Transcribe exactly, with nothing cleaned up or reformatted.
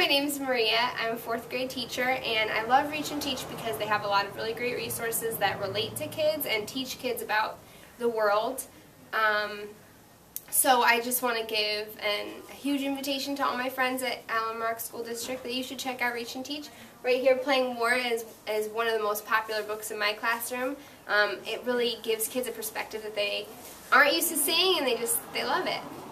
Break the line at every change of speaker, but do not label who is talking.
my name is Maria. I'm a fourth grade teacher, and I love Reach and Teach because they have a lot of really great resources that relate to kids and teach kids about the world. Um, so I just want to give an, a huge invitation to all my friends at Allen Mark School District that you should check out Reach and Teach. Right here, Playing War is, is one of the most popular books in my classroom. Um, it really gives kids a perspective that they aren't used to seeing, and they just, they love it.